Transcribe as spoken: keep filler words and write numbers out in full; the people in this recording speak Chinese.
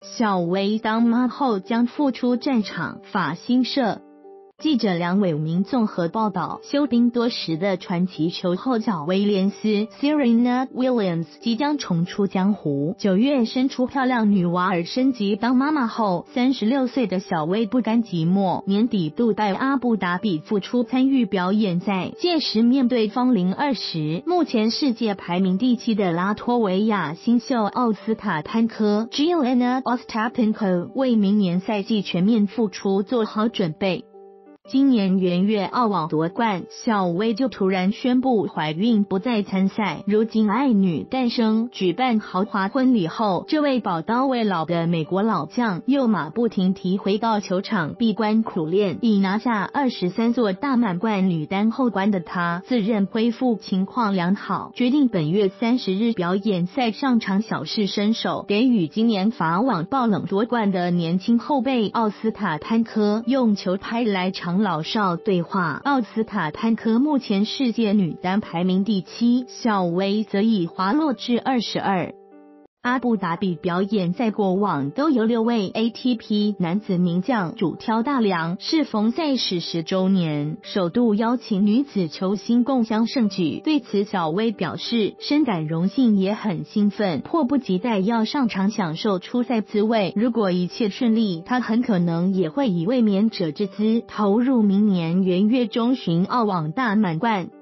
小薇当妈后将复出战场。法新社记者梁伟明综合报道，休兵多时的传奇球后小威廉斯 Serena Williams 即将重出江湖。九月生出漂亮女娃儿，升级当妈妈后，三十六岁的小威不甘寂寞，年底杜拜阿布达比复出参与表演赛，届时面对芳龄二十、目前世界排名第七的拉脱维亚新秀奥斯塔潘科 Jelena Ostapenko 为明年赛季全面复出做好准备。今年元月澳网夺冠，小威就突然宣布怀孕不再参赛。如今爱女诞生，举办豪华婚礼后，这位宝刀未老的美国老将又马不停蹄回到球场闭关苦练。已拿下二十三座大满贯女单后冠的他，自认恢复情况良好，决定本月三十日表演赛上场小试身手，给予今年法网爆冷夺冠的年轻后辈奥斯塔潘科用球拍来场老少对话。奥斯塔潘科目前世界女单排名第七，小威则已滑落至二十二。阿布达比表演赛过往都由六位 A T P 男子名将主挑大梁，适逢赛事十周年，首度邀请女子球星共襄盛举。对此，小威表示深感荣幸，也很兴奋，迫不及待要上场享受出赛滋味。如果一切顺利，他很可能也会以卫冕者之姿投入明年元月中旬澳网大满贯。